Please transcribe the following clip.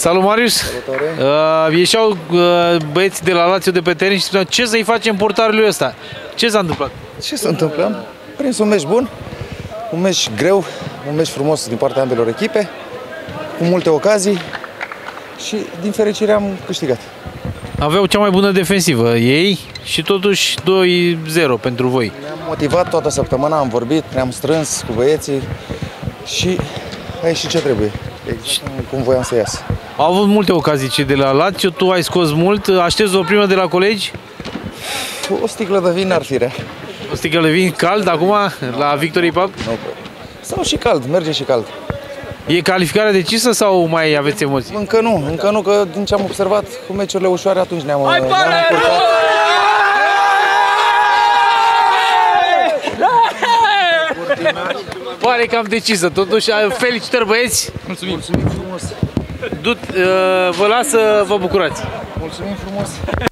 Salut, Marius! Ieșeau băieții de la Lazio de pe teren și spuneau ce să-i facem portarului ăsta. Ce s-a întâmplat? Ce se întâmplă? Am prins un meci bun, un meci greu, un meci frumos din partea ambelor echipe, cu multe ocazii și din fericire am câștigat. Aveau cea mai bună defensivă ei și totuși 2-0 pentru voi. Ne-am motivat toată săptămâna, am vorbit, ne-am strâns cu băieții și a ieșit ce trebuie, exact cum voiam să iasă. Au avut multe ocazii cei de la Lazio, tu ai scos mult, aștepți o primă de la colegi? O sticlă de vin ar fi rea. O sticlă de vin cald acum la Victory Pub? Nu. Sau și cald, merge și cald. E calificarea decisă sau mai aveți emoții? Încă nu, că din ce am observat cu meciurile ușoare atunci ne-am încurcat. Pare cam decisă, totuși felicitări băieți! Mulțumim frumos! Vă las să vă bucurați! Mulțumim frumos!